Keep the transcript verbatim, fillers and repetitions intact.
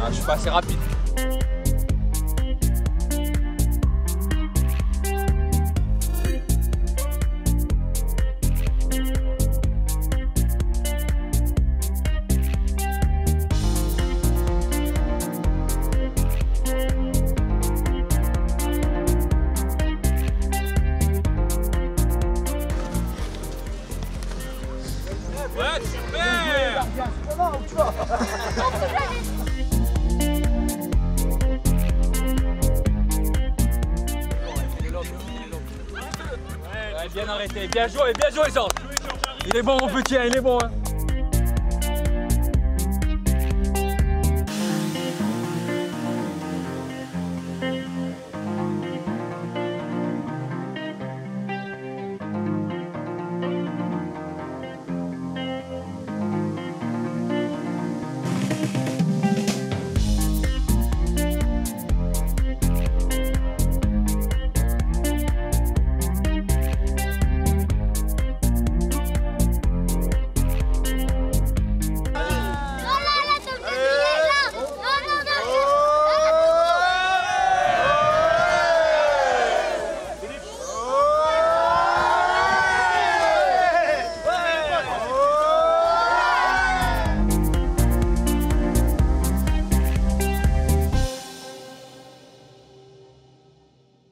Ah, je suis pas assez rapide. Ouais, super! C'est pas où tu vas? Ouais, bien arrêté, bien joué, bien joué Georges. Il est bon mon petit, hein, il est bon hein.